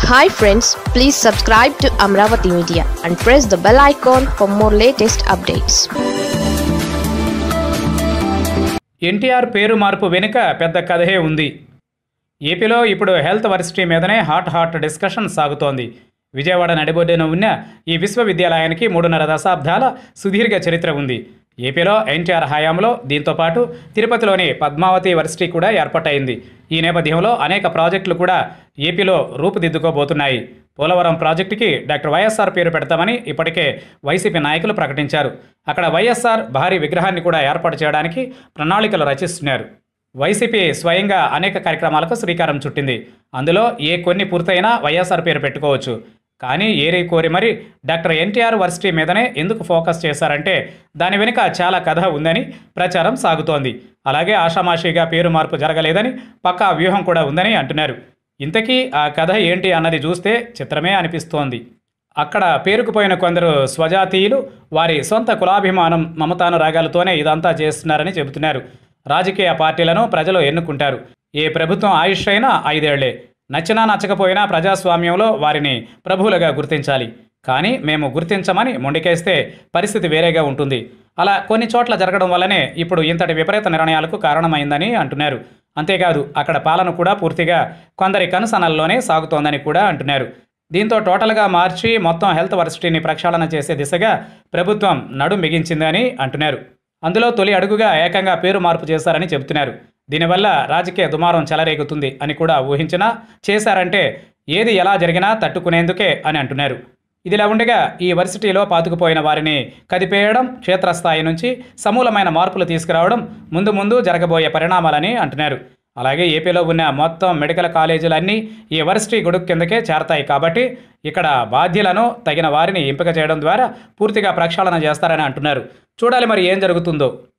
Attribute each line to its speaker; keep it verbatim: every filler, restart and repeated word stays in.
Speaker 1: Hi friends, please subscribe to Amaravathi Media and press the bell icon for more latest updates.
Speaker 2: N T R పేరు మార్పు వెనుక పెద్ద కథే ఉంది. ఏపీలో ఇప్పుడు హెల్త్ వర్సిటీ మీదనే హాట్ హాట్ డిస్కషన్ సాగుతోంది. విజయవాడ నడిబొడ్డున ఉన్న ఈ విశ్వవిద్యాలయానికి మూడున్నర దశాబ్దాల సుదీర్ఘ చరిత్ర ఉంది. ఏపీలో ఎన్ టీ ఆర్ హయాంలో దీంతో పాటు తిరుపతిలోని పద్మావతి వర్సిటీ కూడా ఏర్పాటైంది. ఈ నేపథ్యంలో అనేక ప్రాజెక్టులు కూడా ఏపీలో రూపుదిద్దుకోబోతున్నాయి. పోలవరం ప్రాజెక్టుకి డాక్టర్ వైఎస్ఆర్ పేరు పెడతామని ఇప్పటికే వైసీపీ నాయకులు ప్రకటించారు. అక్కడ వైఎస్ఆర్ భారీ విగ్రహాన్ని కూడా ఏర్పాటు చేయడానికి ప్రణాళికలు రచిస్తున్నారు. వైసీపీ స్వయంగా అనేక కార్యక్రమాలకు శ్రీకారం చుట్టింది. అందులో ఏ కొన్ని పూర్తయినా వైఎస్ఆర్ పేరు పెట్టుకోవచ్చు. కానీ ఏరి కోరి మరి doctor N T R varsity మీదనే ఎందుకు ఫోకస్ చేశారంటే దాని వెనుక చాలా కథ ఉందని ప్రచారం సాగుతోంది. అలాగే ఆషామాషిగా పేరు మార్పు జరగలేదని పక్కా వ్యూహం కూడా ఉందని అంటున్నారు. ఇంతకీ ఆ కథ ఏంటి అన్నది చూస్తే చిత్రమే అనిపిస్తోంది. అక్కడ పేరుకుపోయిన కొందరు స్వజాతీయులు వారి సొంత కులాభిమానం మమతానురాగాలతోనే ఇదంతా చేస్తున్నారని చెబుతున్నారు. రాజకీయ పార్టీలను ప్రజలు ఎన్నుకుంటారు. ఏ ప్రభుత్వం ఆయుష్ అయినా ఐదేళ్లే. నచ్చినా నచ్చకపోయినా ప్రజాస్వామ్యంలో వారిని ప్రభువులుగా గుర్తించాలి. కానీ మేము గుర్తించమని మొండికేస్తే పరిస్థితి వేరేగా ఉంటుంది. అలా కొన్ని చోట్ల జరగడం వల్లనే ఇప్పుడు ఇంతటి విపరీత నిర్ణయాలకు కారణమైందని అంటున్నారు. అంతేకాదు అక్కడ పాలన కూడా పూర్తిగా కొందరి కనుసనల్లోనే సాగుతోందని కూడా అంటున్నారు. దీంతో టోటల్గా మార్చి మొత్తం హెల్త్ వర్సిటీని ప్రక్షాళన చేసే దిశగా ప్రభుత్వం నడుం బిగించిందని అంటున్నారు. అందులో తొలి అడుగుగా ఏకంగా పేరు మార్పు చేశారని చెబుతున్నారు. దీనివల్ల రాజకీయ దుమారం చెలరేగుతుంది అని కూడా ఊహించినా చేశారంటే ఏది ఎలా జరిగినా తట్టుకునేందుకే అని అంటున్నారు. ఇదిలా ఉండగా ఈ వర్సిటీలో పాతుకుపోయిన వారిని కదిపేయడం, క్షేత్రస్థాయి నుంచి సమూలమైన మార్పులు తీసుకురావడం ముందు ముందు జరగబోయే పరిణామాలని అంటున్నారు. అలాగే ఏపీలో ఉన్న మొత్తం మెడికల్ కాలేజీలన్నీ ఈ వర్సిటీ గొడుగు కిందకే చేరతాయి. కాబట్టి ఇక్కడ బాధ్యులను తగిన వారిని ఎంపిక చేయడం ద్వారా పూర్తిగా ప్రక్షాళన చేస్తారని అంటున్నారు. చూడాలి మరి ఏం జరుగుతుందో.